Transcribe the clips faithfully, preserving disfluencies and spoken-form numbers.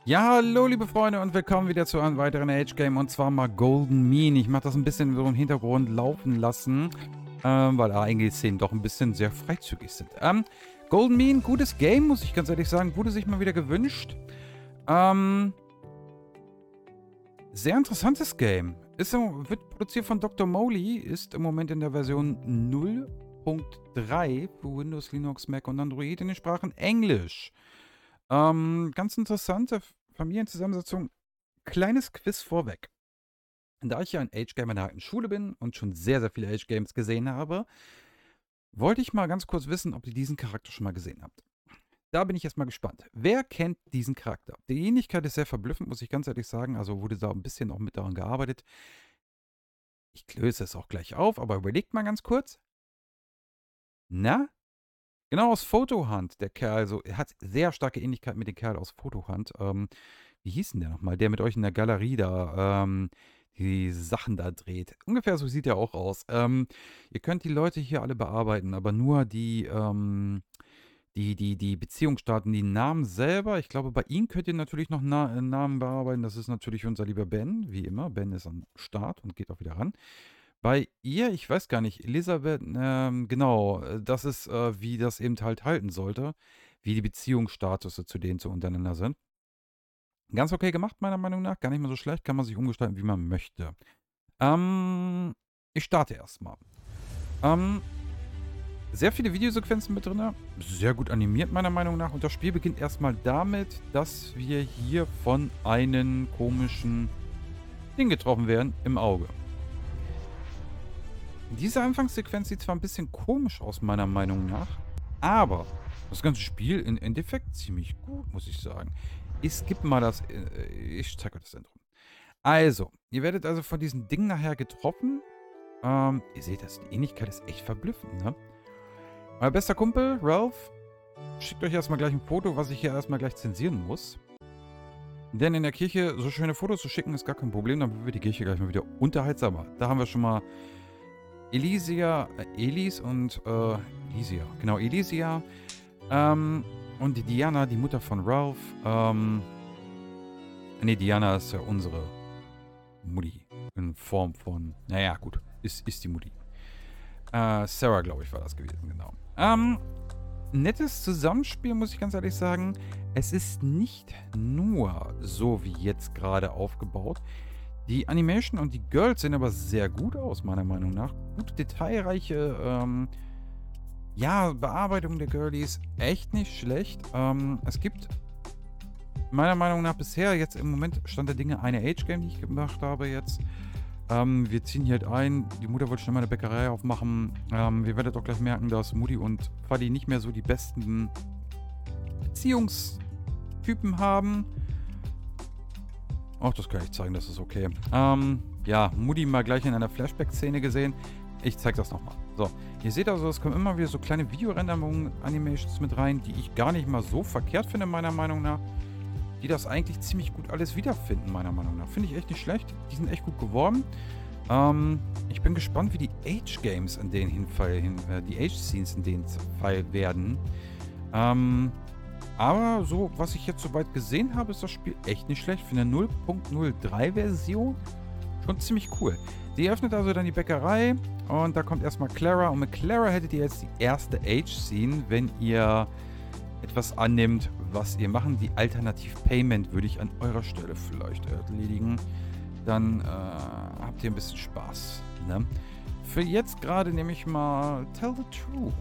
Ja, hallo liebe Freunde und willkommen wieder zu einem weiteren Age-Game und zwar mal Golden Mean. Ich mache das ein bisschen so im Hintergrund laufen lassen, ähm, weil einige Szenen doch ein bisschen sehr freizügig sind. Ähm, Golden Mean, gutes Game, muss ich ganz ehrlich sagen, wurde sich mal wieder gewünscht. Ähm, sehr interessantes Game. Ist, wird produziert von Doktor Mowgli, ist im Moment in der Version null Punkt drei für Windows, Linux, Mac und Android in den Sprachen Englisch. Ähm, ganz interessante Familienzusammensetzung. Kleines Quiz vorweg. Da ich ja ein Age-Gamer in der alten Schule bin und schon sehr, sehr viele Age-Games gesehen habe, wollte ich mal ganz kurz wissen, ob ihr diesen Charakter schon mal gesehen habt. Da bin ich jetzt mal gespannt. Wer kennt diesen Charakter? Die Ähnlichkeit ist sehr verblüffend, muss ich ganz ehrlich sagen. Also wurde da ein bisschen auch mit daran gearbeitet. Ich löse es auch gleich auf, aber überlegt mal ganz kurz. Na? Genau, aus Photo Hunt, der Kerl. Also, er hat sehr starke Ähnlichkeit mit dem Kerl aus Photo Hunt. Ähm, wie hieß denn der nochmal? Der mit euch in der Galerie da, ähm, die Sachen da dreht. Ungefähr so sieht er auch aus. Ähm, ihr könnt die Leute hier alle bearbeiten, aber nur die, ähm, die, die, die Beziehungsdaten, die Namen selber. Ich glaube, bei ihm könnt ihr natürlich noch Na äh, Namen bearbeiten. Das ist natürlich unser lieber Ben, wie immer. Ben ist am Start und geht auch wieder ran. Bei ihr, ich weiß gar nicht, Elisabeth, ähm, genau, äh, das ist, äh, wie das eben halt halten sollte, wie die Beziehungsstatusse zu denen so untereinander sind. Ganz okay gemacht, meiner Meinung nach, gar nicht mal so schlecht, kann man sich umgestalten, wie man möchte. Ähm, ich starte erstmal. Ähm, sehr viele Videosequenzen mit drin, sehr gut animiert, meiner Meinung nach. Und das Spiel beginnt erstmal damit, dass wir hier von einem komischen Ding getroffen werden im Auge. Diese Anfangssequenz sieht zwar ein bisschen komisch aus, meiner Meinung nach, aber das ganze Spiel im Endeffekt ziemlich gut, muss ich sagen. Ich skippe mal das, äh, ich zeige euch das Intro. Also, ihr werdet also von diesem Ding nachher getroffen. Ähm, ihr seht das, die Ähnlichkeit ist echt verblüffend, ne? Euer bester Kumpel, Ralph, schickt euch erstmal gleich ein Foto, was ich hier erstmal gleich zensieren muss. Denn in der Kirche so schöne Fotos zu schicken, ist gar kein Problem, dann wird die Kirche gleich mal wieder unterhaltsamer. Da haben wir schon mal Elysia, äh, Elis und, äh, Elysia, genau, Elysia, ähm, und die Diana, die Mutter von Ralph, ähm, ne, Diana ist ja unsere Mutti, in Form von, naja, gut, ist, ist die Mutti. Äh, Sarah, glaube ich, war das gewesen, genau. Ähm, nettes Zusammenspiel, muss ich ganz ehrlich sagen. Es ist nicht nur so wie jetzt gerade aufgebaut. Die Animation und die Girls sehen aber sehr gut aus, meiner Meinung nach. Gute, detailreiche, ähm, ja, Bearbeitung der Girlies. Echt nicht schlecht. Ähm, es gibt meiner Meinung nach bisher jetzt im Moment Stand der Dinge eine Age-Game, die ich gemacht habe jetzt. Ähm, wir ziehen hier halt ein. Die Mutter wollte schnell mal eine Bäckerei aufmachen. Ähm, wir werden doch gleich merken, dass Mutti und Vati nicht mehr so die besten Beziehungstypen haben. Ach, das kann ich zeigen, das ist okay. Ähm, ja, Mutti mal gleich in einer Flashback-Szene gesehen. Ich zeig das nochmal. So, ihr seht also, es kommen immer wieder so kleine Videorenderungen-Animations mit rein, die ich gar nicht mal so verkehrt finde, meiner Meinung nach. Die das eigentlich ziemlich gut alles wiederfinden, meiner Meinung nach. Finde ich echt nicht schlecht. Die sind echt gut geworden. Ähm, ich bin gespannt, wie die Age-Games in den Hinfall, hin, äh, die Age-Scenes in den Fall werden. Ähm, aber so, was ich jetzt soweit gesehen habe, ist das Spiel echt nicht schlecht. Für eine null Punkt null drei Version schon ziemlich cool. Die öffnet also dann die Bäckerei und da kommt erstmal Clara. Und mit Clara hättet ihr jetzt die erste Age-Scene, wenn ihr etwas annimmt, was ihr machen. Die Alternativ-Payment würde ich an eurer Stelle vielleicht erledigen. Dann äh, habt ihr ein bisschen Spaß. Ne? Für jetzt gerade nehme ich mal Tell the Truth.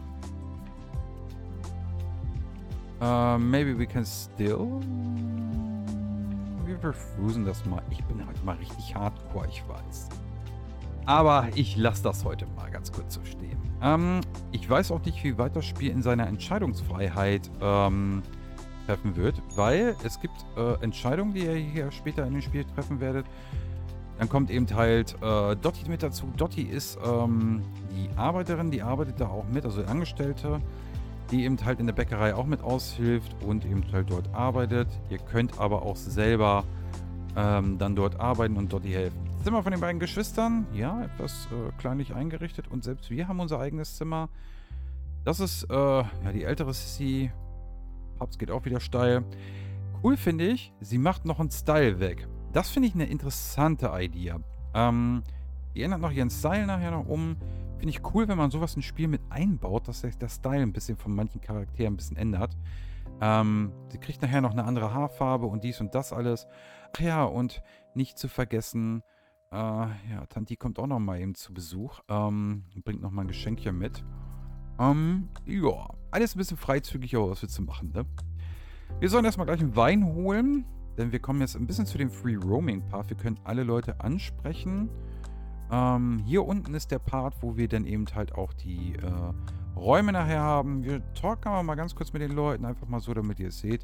Uh, maybe we can still. Wir verfusen das mal. Ich bin halt mal richtig hardcore, ich weiß. Aber ich lasse das heute mal ganz kurz so stehen. Ähm, ich weiß auch nicht, wie weit das Spiel in seiner Entscheidungsfreiheit ähm, treffen wird, weil es gibt äh, Entscheidungen, die ihr hier später in dem Spiel treffen werdet. Dann kommt eben halt äh, Dottie mit dazu. Dottie ist ähm, die Arbeiterin, die arbeitet da auch mit, also die Angestellte, die eben halt in der Bäckerei auch mit aushilft und eben halt dort arbeitet. Ihr könnt aber auch selber ähm, dann dort arbeiten und Dottie helfen. Zimmer von den beiden Geschwistern, ja, etwas äh, kleinlich eingerichtet und selbst wir haben unser eigenes Zimmer. Das ist, äh, ja, die ältere Sissy. Paps geht auch wieder steil. Cool finde ich, sie macht noch einen Style weg. Das finde ich eine interessante Idee. Ähm, die ändert noch ihren Style nachher noch um. Finde ich cool, wenn man sowas in ein Spiel mit einbaut, dass sich der Style ein bisschen von manchen Charakteren ein bisschen ändert. Ähm, sie kriegt nachher noch eine andere Haarfarbe und dies und das alles. Ach ja, und nicht zu vergessen, äh, ja, Tanti kommt auch noch mal eben zu Besuch. Ähm, bringt noch mal ein Geschenkchen mit. Ähm, ja, alles ein bisschen freizügiger, was wir zu machen, ne? Wir sollen erstmal gleich einen Wein holen, denn wir kommen jetzt ein bisschen zu dem Free Roaming Part. Wir können alle Leute ansprechen. Ähm, hier unten ist der Part, wo wir dann eben halt auch die äh, Räume nachher haben. Wir talken aber mal ganz kurz mit den Leuten, einfach mal so, damit ihr es seht.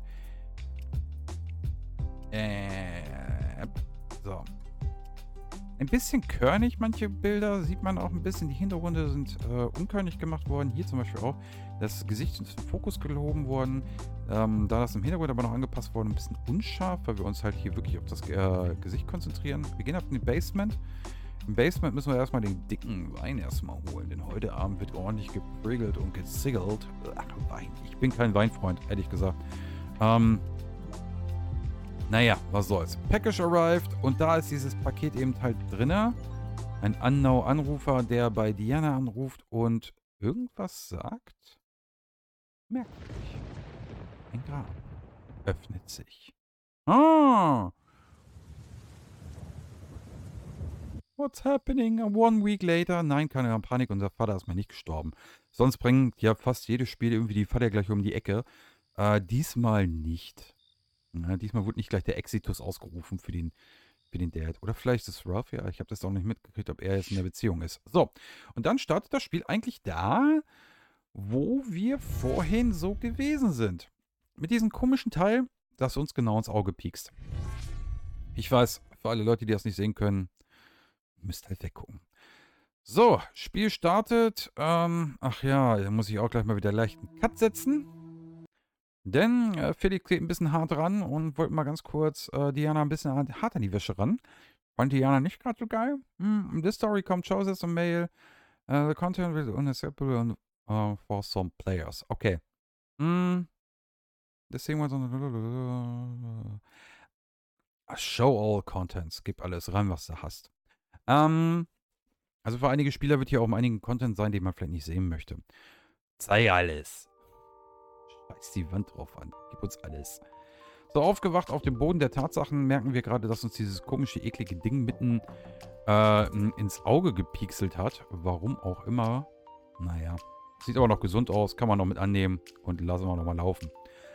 Äh, so. Ein bisschen körnig, manche Bilder sieht man auch ein bisschen. Die Hintergründe sind äh, unkörnig gemacht worden. Hier zum Beispiel auch. Das Gesicht ist in Fokus gehoben worden. Ähm, da das im Hintergrund aber noch angepasst worden, ein bisschen unscharf, weil wir uns halt hier wirklich auf das äh, Gesicht konzentrieren. Wir gehen auf den Basement. Im Basement müssen wir erstmal den dicken Wein erstmal holen, denn heute Abend wird ordentlich geprügelt und geziggelt. Ach, Wein. Ich bin kein Weinfreund, ehrlich gesagt. Ähm, naja, was soll's. Package arrived und da ist dieses Paket eben halt drinne. Ein Unknown-Anrufer, der bei Diana anruft und irgendwas sagt. Merkwürdig. Ein Grab öffnet sich. Ah! What's happening? One week later. Nein, keine Panik, unser Vater ist mal nicht gestorben. Sonst bringt ja fast jedes Spiel irgendwie die Vater gleich um die Ecke. Äh, diesmal nicht. Ja, diesmal wurde nicht gleich der Exitus ausgerufen für den, für den Dad. Oder vielleicht ist es Ralph, ja, ich habe das auch nicht mitgekriegt, ob er jetzt in der Beziehung ist. So, und dann startet das Spiel eigentlich da, wo wir vorhin so gewesen sind. Mit diesem komischen Teil, das uns genau ins Auge piekst. Ich weiß, für alle Leute, die das nicht sehen können, müsst halt weggucken. So, Spiel startet. Ähm, ach ja, da muss ich auch gleich mal wieder leicht einen Cut setzen. Denn äh, Felix geht ein bisschen hart ran und wollte mal ganz kurz äh, Diana ein bisschen hart an die Wäsche ran. Fand Diana nicht gerade so geil. Mm, this story comes chosen a mail. Uh, the content is unacceptable uh, for some players. Okay. Mm, this thing was on show all contents. Gib alles rein, was du hast. Ähm, also für einige Spieler wird hier auch einigen Content sein, den man vielleicht nicht sehen möchte. Sei alles. Scheiß die Wand drauf an. Gib uns alles. So, aufgewacht auf dem Boden der Tatsachen merken wir gerade, dass uns dieses komische, eklige Ding mitten äh, ins Auge gepixelt hat. Warum auch immer. Naja. Sieht aber noch gesund aus. Kann man noch mit annehmen. Und lassen wir noch mal laufen.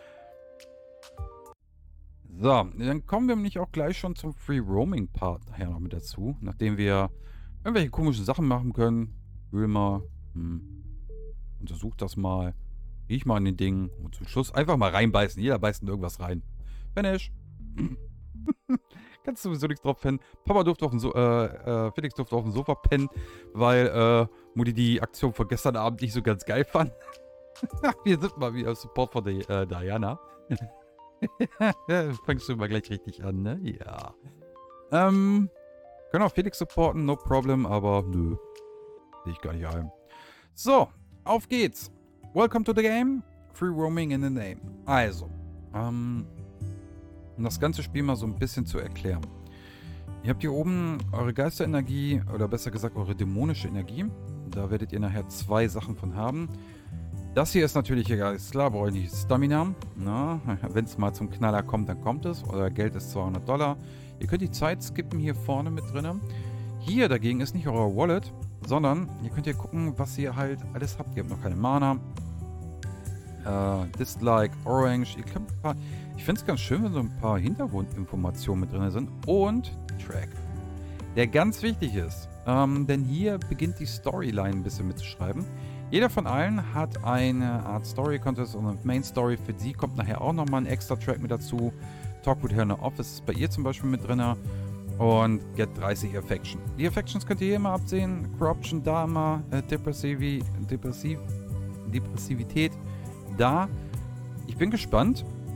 So, dann kommen wir nämlich auch gleich schon zum Free Roaming Part nachher noch mit dazu. Nachdem wir irgendwelche komischen Sachen machen können. Will mal. Hm, untersucht das mal. Riech mal an den Dingen. Und zum Schluss einfach mal reinbeißen. Jeder beißt in irgendwas rein. Finish. Kannst sowieso nichts drauf pennen. Papa durfte auf dem so äh, äh, Felix durfte auf dem Sofa pennen, weil äh, Mutti die Aktion von gestern Abend nicht so ganz geil fand. Wir sind mal wieder Support von der, äh, Diana. Fängst du mal gleich richtig an, ne? Ja. Ähm, können auch Felix supporten, no problem, aber nö. Sehe ich gar nicht ein. So, auf geht's. Welcome to the game. Free Roaming in the name. Also, ähm, um das ganze Spiel mal so ein bisschen zu erklären. Ihr habt hier oben eure Geisterenergie, oder besser gesagt eure dämonische Energie. Da werdet ihr nachher zwei Sachen von haben. Das hier ist natürlich egal, ist klar, brauche ich nicht Stamina. Wenn es mal zum Knaller kommt, dann kommt es. Euer Geld ist zweihundert Dollar. Ihr könnt die Zeit skippen hier vorne mit drin. Hier dagegen ist nicht euer Wallet, sondern ihr könnt hier gucken, was ihr halt alles habt. Ihr habt noch keine Mana. Äh, Dislike, Orange. Ihr könnt ein paar, ich finde es ganz schön, wenn so ein paar Hintergrundinformationen mit drin sind. Und Track, der ganz wichtig ist. Ähm, denn hier beginnt die Storyline ein bisschen mitzuschreiben. Jeder von allen hat eine Art Story-Contest und eine Main-Story. Für sie kommt nachher auch nochmal ein extra Track mit dazu. Talk with her in the Office ist bei ihr zum Beispiel mit drin. Und Get dreißig Affection. Die Affections könnt ihr hier immer absehen. Corruption da immer. Äh, Depressivi, Depressiv, Depressivität da. Ich bin gespannt,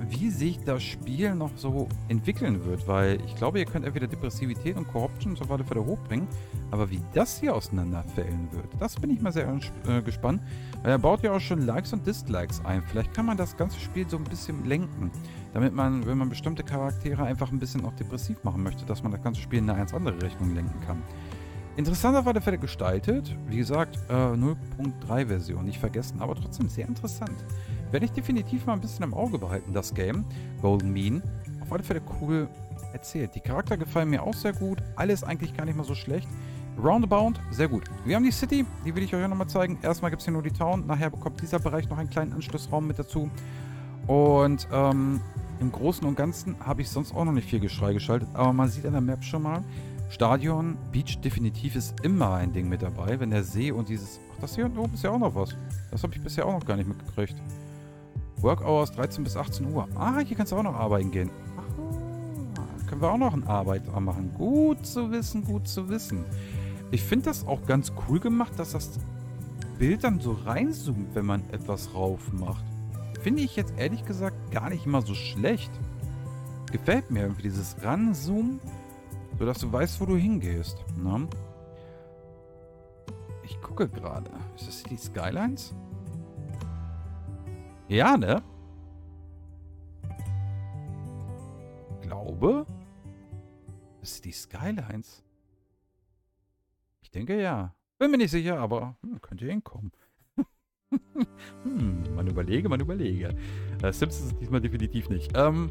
wie sich das Spiel noch so entwickeln wird, weil ich glaube, ihr könnt entweder Depressivität und Corruption so weiter wieder hochbringen, aber wie das hier auseinanderfällen wird, das bin ich mal sehr äh, gespannt, weil er baut ja auch schon Likes und Dislikes ein. Vielleicht kann man das ganze Spiel so ein bisschen lenken, damit man, wenn man bestimmte Charaktere einfach ein bisschen auch depressiv machen möchte, dass man das ganze Spiel in eine ganz andere Richtung lenken kann. Interessant auf alle Fälle gestaltet. Wie gesagt, äh, null Punkt drei Version, nicht vergessen, aber trotzdem sehr interessant. Werde ich definitiv mal ein bisschen im Auge behalten, das Game. Golden Mean. Auf alle Fälle cool erzählt. Die Charakter gefallen mir auch sehr gut. Alles eigentlich gar nicht mal so schlecht. Roundabout, sehr gut. Wir haben die City, die will ich euch auch nochmal zeigen. Erstmal gibt es hier nur die Town. Nachher bekommt dieser Bereich noch einen kleinen Anschlussraum mit dazu. Und ähm, im Großen und Ganzen habe ich sonst auch noch nicht viel Geschrei geschaltet. Aber man sieht an der Map schon mal, Stadion, Beach definitiv ist immer ein Ding mit dabei, wenn der See und dieses... Ach, das hier oben ist ja auch noch was. Das habe ich bisher auch noch gar nicht mitgekriegt. Work Hours dreizehn bis achtzehn Uhr. Ah, hier kannst du auch noch arbeiten gehen. Ach, können wir auch noch eine Arbeit machen. Gut zu wissen, gut zu wissen. Ich finde das auch ganz cool gemacht, dass das Bild dann so reinzoomt, wenn man etwas rauf macht. Finde ich jetzt ehrlich gesagt gar nicht mal so schlecht. Gefällt mir irgendwie dieses Ranzoomen, sodass du weißt, wo du hingehst. Ne? Ich gucke gerade. Ist das die Skylines? Ja, ne? Ich glaube. Das ist die Skylines. Ich denke ja. Bin mir nicht sicher, aber hm, könnte hinkommen. hm, man überlege, man überlege. Äh, Simpsons ist diesmal definitiv nicht. Ähm.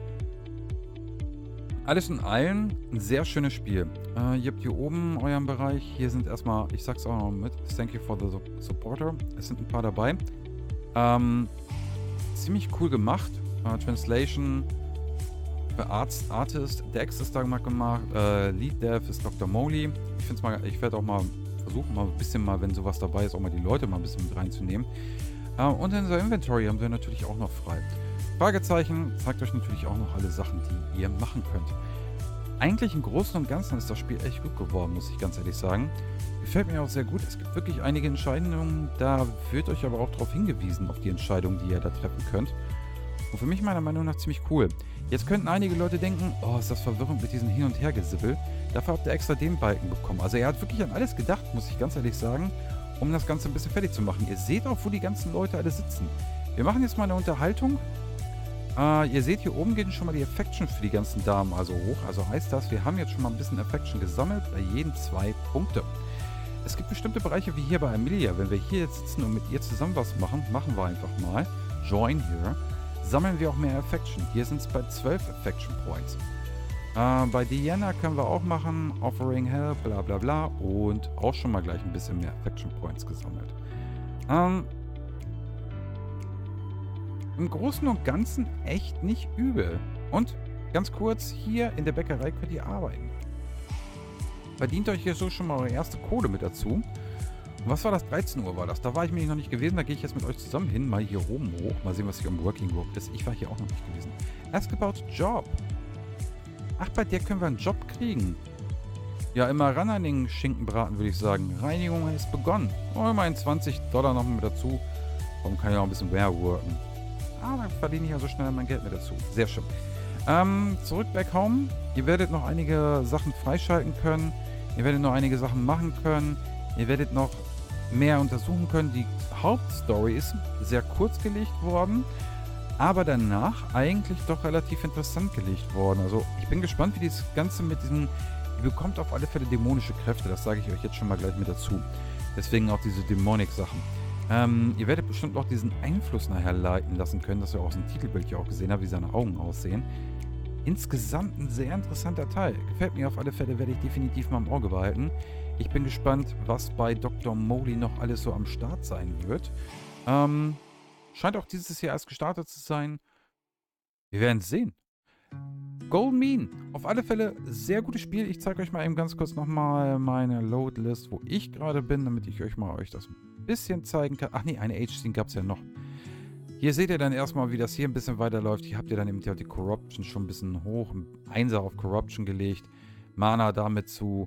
Alles in allem ein sehr schönes Spiel. Äh, ihr habt hier oben euren Bereich. Hier sind erstmal, ich sag's auch noch mit, thank you for the supporter. Es sind ein paar dabei. Ähm, ziemlich cool gemacht. Äh, Translation für Arzt, Artist. Dex ist da mal gemacht. Äh, Lead Dev ist Doktor Mowgli. Ich find's mal, ich werde auch mal versuchen, mal ein bisschen mal, wenn sowas dabei ist, auch mal die Leute mal ein bisschen mit reinzunehmen. Äh, und in unser Inventory haben wir natürlich auch noch frei. Fragezeichen zeigt euch natürlich auch noch alle Sachen, die ihr machen könnt. Eigentlich im Großen und Ganzen ist das Spiel echt gut geworden, muss ich ganz ehrlich sagen. Gefällt mir auch sehr gut. Es gibt wirklich einige Entscheidungen, da wird euch aber auch darauf hingewiesen, auf die Entscheidungen, die ihr da treffen könnt. Und für mich meiner Meinung nach ziemlich cool. Jetzt könnten einige Leute denken, oh, ist das verwirrend mit diesem Hin- und Hergesibbel. Dafür habt ihr extra den Balken bekommen. Also er hat wirklich an alles gedacht, muss ich ganz ehrlich sagen, um das Ganze ein bisschen fertig zu machen. Ihr seht auch, wo die ganzen Leute alle sitzen. Wir machen jetzt mal eine Unterhaltung. Uh, ihr seht, hier oben gehen schon mal die Affection für die ganzen Damen also hoch. Also heißt das, wir haben jetzt schon mal ein bisschen Affection gesammelt, bei jedem zwei Punkte. Es gibt bestimmte Bereiche wie hier bei Amelia. Wenn wir hier jetzt sitzen und mit ihr zusammen was machen, machen wir einfach mal. Join here. Sammeln wir auch mehr Affection. Hier sind es bei zwölf Affection Points. Uh, bei Diana können wir auch machen. Offering Help, bla bla bla. Und auch schon mal gleich ein bisschen mehr Affection Points gesammelt. Ähm... Um, Im Großen und Ganzen echt nicht übel. Und ganz kurz, hier in der Bäckerei könnt ihr arbeiten. Verdient euch hier so schon mal eure erste Kohle mit dazu. Und was war das? dreizehn Uhr war das. Da war ich mir noch nicht gewesen. Da gehe ich jetzt mit euch zusammen hin. Mal hier oben hoch. Mal sehen, was hier im Working Group ist. Ich war hier auch noch nicht gewesen. Ask about Job. Ach, bei der können wir einen Job kriegen. Ja, immer ran an den Schinkenbraten, würde ich sagen. Reinigung ist begonnen. Oh, immerhin zwanzig Dollar noch mit dazu. Warum kann ich auch ein bisschen mehr worken? Ah, dann verdiene ich ja so schnell mein Geld mit dazu. Sehr schön. Ähm, zurück back home. Ihr werdet noch einige Sachen freischalten können. Ihr werdet noch einige Sachen machen können. Ihr werdet noch mehr untersuchen können. Die Hauptstory ist sehr kurz gelegt worden, aber danach eigentlich doch relativ interessant gelegt worden. Also ich bin gespannt, wie das Ganze mit diesen... Ihr bekommt auf alle Fälle dämonische Kräfte. Das sage ich euch jetzt schon mal gleich mit dazu. Deswegen auch diese Dämonik-Sachen. Ähm, ihr werdet bestimmt auch diesen Einfluss nachher leiten lassen können, dass ihr auch aus dem Titelbild ja auch gesehen habt, wie seine Augen aussehen. Insgesamt ein sehr interessanter Teil. Gefällt mir auf alle Fälle, werde ich definitiv mal im Auge behalten. Ich bin gespannt, was bei Doktor Mowgli noch alles so am Start sein wird. Ähm, scheint auch dieses Jahr erst gestartet zu sein. Wir werden es sehen. Golden Mean. Auf alle Fälle sehr gutes Spiel. Ich zeige euch mal eben ganz kurz nochmal meine Loadlist, wo ich gerade bin, damit ich euch mal euch das ein bisschen zeigen kann. Ach nee, eine Age-Scene gab es ja noch. Hier seht ihr dann erstmal, wie das hier ein bisschen weiterläuft. Hier habt ihr dann eben die Corruption schon ein bisschen hoch. Einser auf Corruption gelegt. Mana damit zu.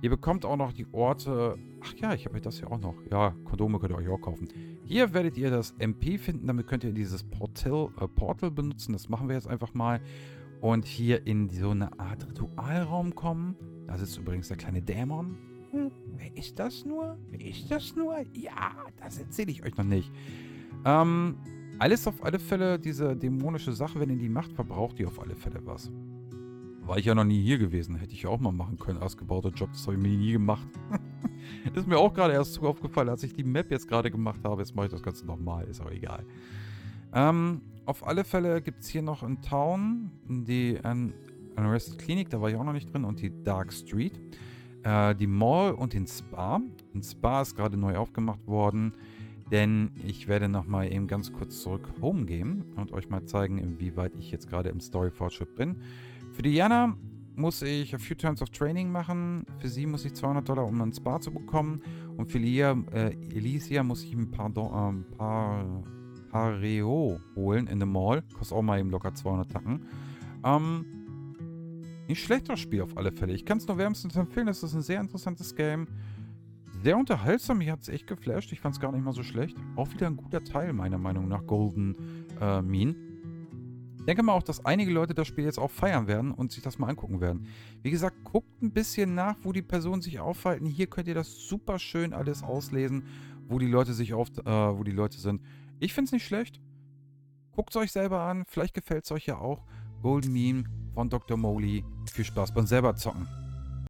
Ihr bekommt auch noch die Orte. Ach ja, ich habe das ja auch noch. Ja, Kondome könnt ihr euch auch kaufen. Hier werdet ihr das M P finden. Damit könnt ihr dieses Portal, äh, Portal benutzen. Das machen wir jetzt einfach mal. Und hier in so eine Art Ritualraum kommen. Da sitzt übrigens der kleine Dämon. Hm, wer ist das nur? Wer ist das nur? Ja, das erzähle ich euch noch nicht. Ähm, alles auf alle Fälle, diese dämonische Sache, wenn ihr die macht, verbraucht ihr auf alle Fälle was. War ich ja noch nie hier gewesen. Hätte ich ja auch mal machen können. Ausgebauter Job, das habe ich mir nie gemacht. Ist mir auch gerade erst so aufgefallen, als ich die Map jetzt gerade gemacht habe. Jetzt mache ich das Ganze nochmal, ist auch egal. Ähm, auf alle Fälle gibt es hier noch in Town die ähm, Unrested Clinic, da war ich auch noch nicht drin, und die Dark Street. Äh, die Mall und den Spa. Ein Spa ist gerade neu aufgemacht worden, denn ich werde nochmal eben ganz kurz zurück home gehen und euch mal zeigen, inwieweit ich jetzt gerade im Story-Fortschritt bin. Für Diana muss ich a few turns of training machen. Für sie muss ich zweihundert Dollar, um einen Spa zu bekommen. Und für Lia, äh, Elysia muss ich ein paar, Do äh, ein paar Pareo holen in der Mall. Kostet auch mal eben locker zweihundert Tacken. Ähm, nicht schlecht das Spiel auf alle Fälle. Ich kann es nur wärmstens empfehlen. Das ist ein sehr interessantes Game. Sehr unterhaltsam. Mich hat es echt geflasht. Ich fand es gar nicht mal so schlecht. Auch wieder ein guter Teil, meiner Meinung nach, Golden äh, Mean. Ich denke mal auch, dass einige Leute das Spiel jetzt auch feiern werden und sich das mal angucken werden. Wie gesagt, guckt ein bisschen nach, wo die Personen sich aufhalten. Hier könnt ihr das super schön alles auslesen, wo die Leute sich auf, äh, wo die Leute sind. Ich finde es nicht schlecht. Guckt es euch selber an. Vielleicht gefällt es euch ja auch. Golden Meme von Doktor Mowgli. Viel Spaß beim selber zocken.